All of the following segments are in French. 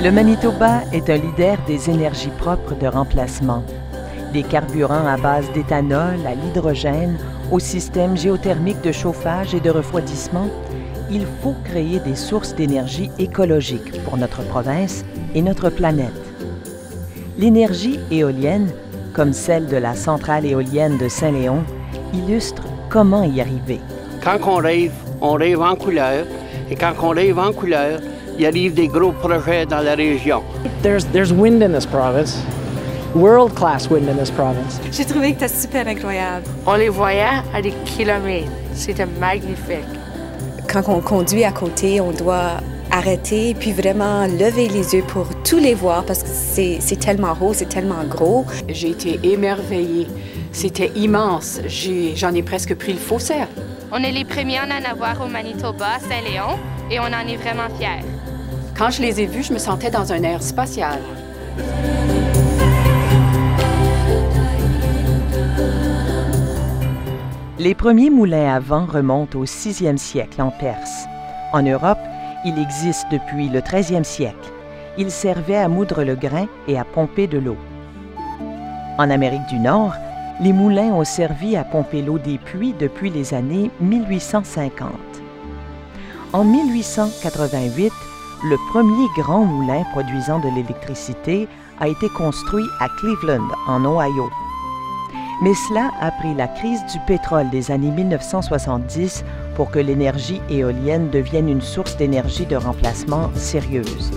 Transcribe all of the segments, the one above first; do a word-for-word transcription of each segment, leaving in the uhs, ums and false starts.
Le Manitoba est un leader des énergies propres de remplacement. Des carburants à base d'éthanol, à l'hydrogène, au système géothermique de chauffage et de refroidissement, il faut créer des sources d'énergie écologiques pour notre province et notre planète. L'énergie éolienne, comme celle de la centrale éolienne de Saint-Léon, illustre comment y arriver. Quand on rêve, on rêve en couleur, et quand on rêve en couleur, il arrive des gros projets dans la région. There's, there's wind in this province, world-class wind in this province. J'ai trouvé que c'était super incroyable. On les voyait à des kilomètres. C'était magnifique. Quand on conduit à côté, on doit arrêter puis vraiment lever les yeux pour tous les voir parce que c'est tellement haut, c'est tellement gros. J'ai été émerveillée. C'était immense. J'en ai, ai presque pris le faussaire. On est les premiers à en avoir au Manitoba, Saint-Léon, et on en est vraiment fiers. Quand je les ai vus, je me sentais dans un air spatial. Les premiers moulins à vent remontent au sixième siècle en Perse. En Europe, il existe depuis le treizième siècle. Ils servaient à moudre le grain et à pomper de l'eau. En Amérique du Nord, les moulins ont servi à pomper l'eau des puits depuis les années mille huit cent cinquante. En mille huit cent quatre-vingt-huit, le premier grand moulin produisant de l'électricité a été construit à Cleveland, en Ohio. Mais cela a pris la crise du pétrole des années mille neuf cent soixante-dix pour que l'énergie éolienne devienne une source d'énergie de remplacement sérieuse.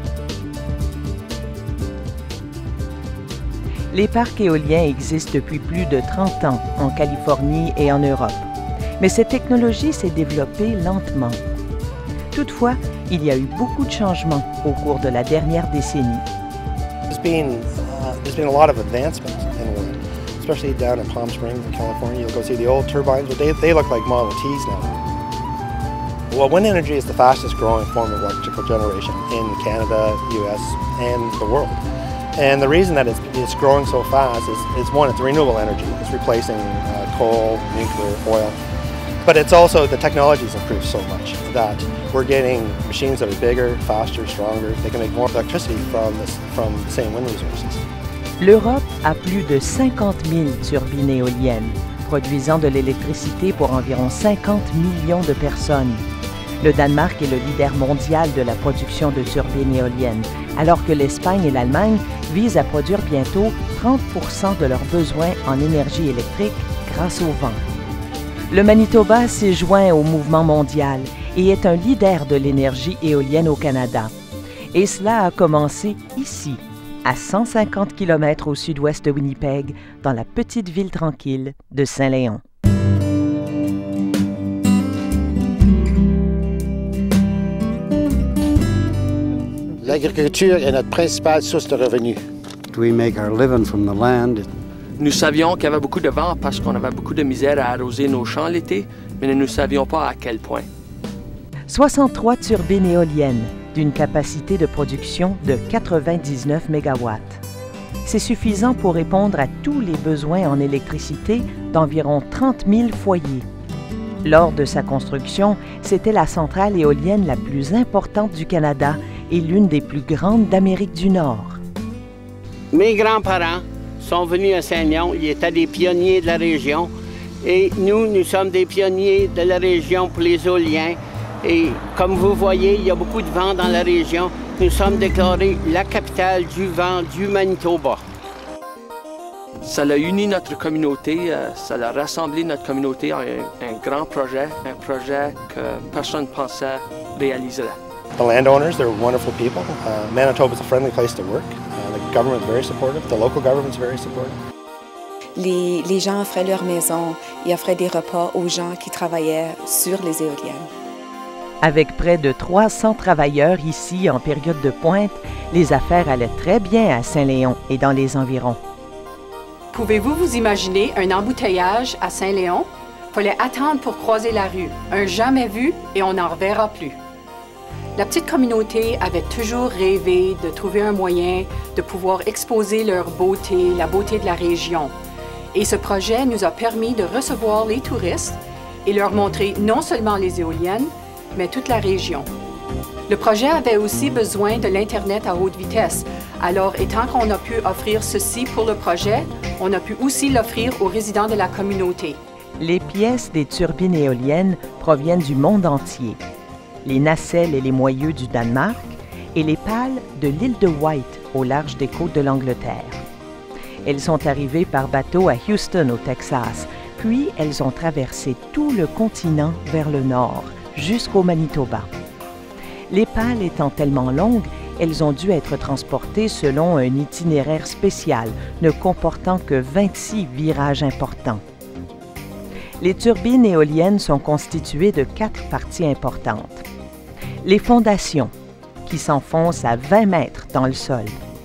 Les parcs éoliens existent depuis plus de trente ans en Californie et en Europe. Mais cette technologie s'est développée lentement. Toutefois, il y a eu beaucoup de changements au cours de la dernière décennie. There's been, uh, there's been a lot of advancement in wind, especially down in Palm Springs in California. You'll go see the old turbines, but they, they look like Model Ts now. Well, wind energy is the fastest growing form of electrical generation in Canada, U S, and the world. And the reason that it's, it's growing so fast is, is one, it's renewable energy. It's replacing uh, coal, nuclear, oil. But it's also, the technology's improved so much that we're getting machines that are bigger, faster, stronger. They can make more electricity from, this, from the same wind resources. L'Europe a plus de cinquante mille turbines éoliennes, produisant de l'électricité pour environ cinquante millions de personnes. Le Danemark est le leader mondial de la production de turbines éoliennes, alors que l'Espagne et l'Allemagne visent à produire bientôt trente pour cent de leurs besoins en énergie électrique grâce au vent. Le Manitoba s'est joint au mouvement mondial et est un leader de l'énergie éolienne au Canada. Et cela a commencé ici, à cent cinquante kilomètres au sud-ouest de Winnipeg, dans la petite ville tranquille de Saint-Léon. L'agriculture est notre principale source de revenus. We make our living from the land. Nous savions qu'il y avait beaucoup de vent parce qu'on avait beaucoup de misère à arroser nos champs l'été, mais nous ne savions pas à quel point. soixante-trois turbines éoliennes d'une capacité de production de quatre-vingt-dix-neuf mégawatts. C'est suffisant pour répondre à tous les besoins en électricité d'environ trente mille foyers. Lors de sa construction, c'était la centrale éolienne la plus importante du Canada et l'une des plus grandes d'Amérique du Nord. Mes grands-parents sont venus à Saint-Léon, ils étaient des pionniers de la région. Et nous, nous sommes des pionniers de la région pour les éoliens. Et comme vous voyez, il y a beaucoup de vent dans la région. Nous sommes déclarés la capitale du vent du Manitoba. Ça a uni notre communauté, ça a rassemblé notre communauté en un, un grand projet, un projet que personne ne pensait réaliser. The landowners, they're wonderful people. Uh, Manitoba is a friendly place to work. Uh, the government is very supportive. The local government is very supportive. Les, les gens offraient leur maison et offraient des repas aux gens qui travaillaient sur les éoliennes. Avec près de trois cents travailleurs ici en période de pointe, les affaires allaient très bien à Saint-Léon et dans les environs. Pouvez-vous vous imaginer un embouteillage à Saint-Léon? Il fallait attendre pour croiser la rue. Un jamais vu et on n'en reverra plus. La petite communauté avait toujours rêvé de trouver un moyen de pouvoir exposer leur beauté, la beauté de la région. Et ce projet nous a permis de recevoir les touristes et leur montrer non seulement les éoliennes, mais toute la région. Le projet avait aussi besoin de l'Internet à haute vitesse. Alors, étant qu'on a pu offrir ceci pour le projet, on a pu aussi l'offrir aux résidents de la communauté. Les pièces des turbines éoliennes proviennent du monde entier. Les nacelles et les moyeux du Danemark et les pales de l'île de Wight au large des côtes de l'Angleterre. Elles sont arrivées par bateau à Houston au Texas, puis elles ont traversé tout le continent vers le nord, jusqu'au Manitoba. Les pales étant tellement longues, elles ont dû être transportées selon un itinéraire spécial ne comportant que vingt-six virages importants. Les turbines éoliennes sont constituées de quatre parties importantes. Les fondations, qui s'enfoncent à vingt mètres dans le sol.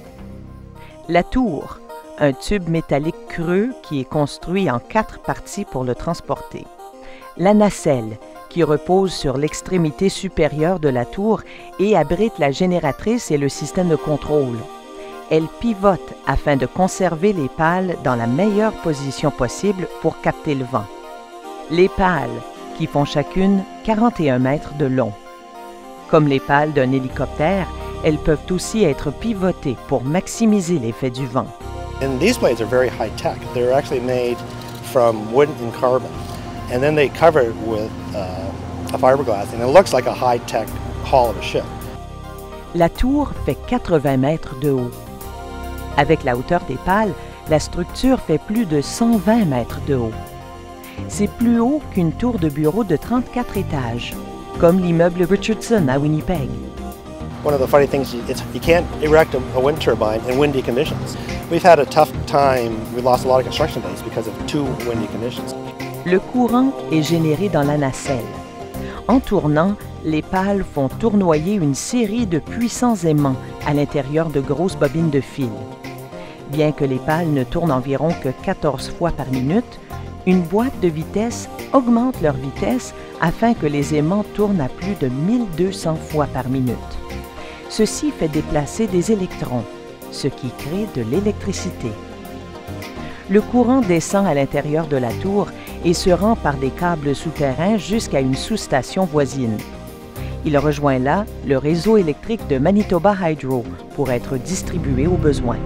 La tour, un tube métallique creux qui est construit en quatre parties pour le transporter. La nacelle, qui repose sur l'extrémité supérieure de la tour et abrite la génératrice et le système de contrôle. Elle pivote afin de conserver les pales dans la meilleure position possible pour capter le vent. Les pales, qui font chacune quarante et un mètres de long. Comme les pales d'un hélicoptère, elles peuvent aussi être pivotées pour maximiser l'effet du vent. And these blades are very high tech. They're actually made from wood and carbon. And then they cover it with uh, a fiberglass, and it looks like a high-tech hull of a ship. La tour fait quatre-vingts mètres de haut. Avec la hauteur des pales, la structure fait plus de cent vingt mètres de haut. C'est plus haut qu'une tour de bureau de trente-quatre étages, comme l'immeuble Richardson à Winnipeg. One of the funny things, it's, you can't erect a, a wind turbine in windy conditions. We've had a tough time, we lost a lot of construction days because of too windy conditions. Le courant est généré dans la nacelle. En tournant, les pales font tournoyer une série de puissants aimants à l'intérieur de grosses bobines de fil. Bien que les pales ne tournent environ que quatorze fois par minute, une boîte de vitesse augmente leur vitesse afin que les aimants tournent à plus de mille deux cents fois par minute. Ceci fait déplacer des électrons, ce qui crée de l'électricité. Le courant descend à l'intérieur de la tour et se rend par des câbles souterrains jusqu'à une sous-station voisine. Il rejoint là le réseau électrique de Manitoba Hydro pour être distribué aux besoins.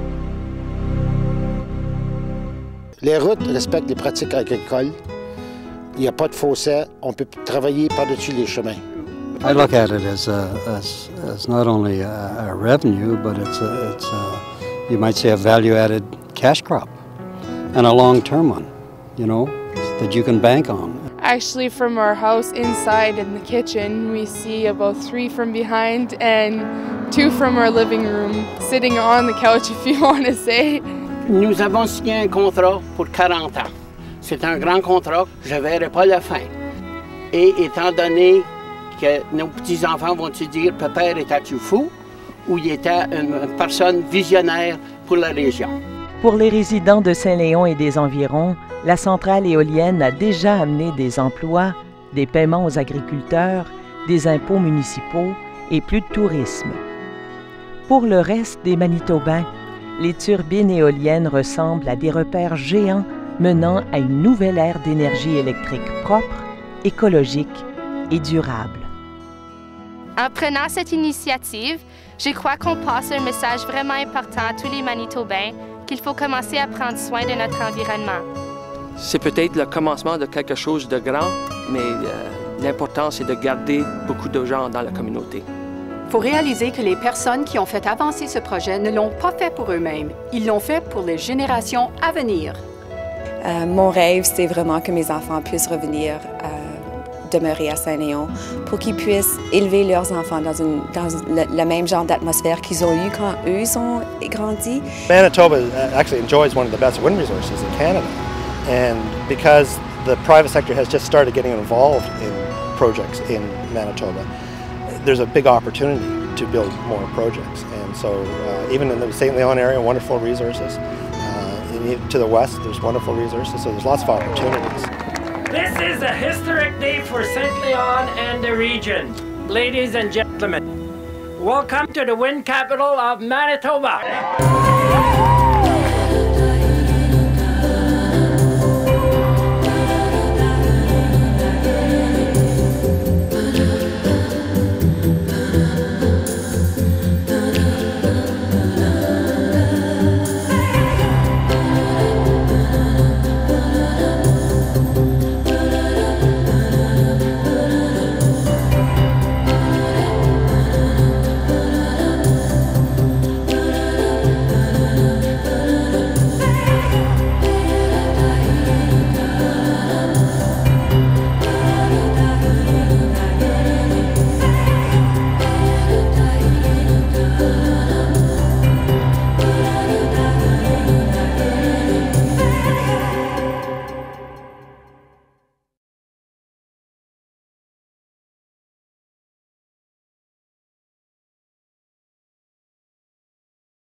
Les routes respectent les pratiques agricoles. Il n'y a pas de fossé. On peut travailler par-dessus les chemins. I look at it as, a, as, as not only a, a revenue, but it's, a, it's a, you might say a value-added cash crop, and a long-term one, you know, that you can bank on. Actually, from our house inside in the kitchen, we see about three from behind and two from our living room, sitting on the couch, if you want to say. Nous avons signé un contrat pour quarante ans. C'est un grand contrat, je ne verrai pas la fin. Et étant donné que nos petits-enfants vont te dire « Papa, étais-tu fou » ou il était une personne visionnaire pour la région. Pour les résidents de Saint-Léon et des environs, la centrale éolienne a déjà amené des emplois, des paiements aux agriculteurs, des impôts municipaux et plus de tourisme. Pour le reste des Manitobains, les turbines éoliennes ressemblent à des repères géants menant à une nouvelle ère d'énergie électrique propre, écologique et durable. En prenant cette initiative, je crois qu'on passe un message vraiment important à tous les Manitobains qu'il faut commencer à prendre soin de notre environnement. C'est peut-être le commencement de quelque chose de grand, mais euh, l'important, c'est de garder beaucoup de gens dans la communauté. Il faut réaliser que les personnes qui ont fait avancer ce projet ne l'ont pas fait pour eux-mêmes. Ils l'ont fait pour les générations à venir. Euh, mon rêve, c'est vraiment que mes enfants puissent revenir euh, demeurer à Saint-Léon pour qu'ils puissent élever leurs enfants dans, une, dans le, le même genre d'atmosphère qu'ils ont eu quand eux ont grandi. Manitoba actually enjoys one of the best wind resources in Canada. And because the private sector has just started getting involved in projects in Manitoba, there's a big opportunity to build more projects. And so uh, even in the Saint Leon area, wonderful resources. Uh, to the west, there's wonderful resources, so there's lots of opportunities. This is a historic day for Saint Leon and the region. Ladies and gentlemen, welcome to the wind capital of Manitoba.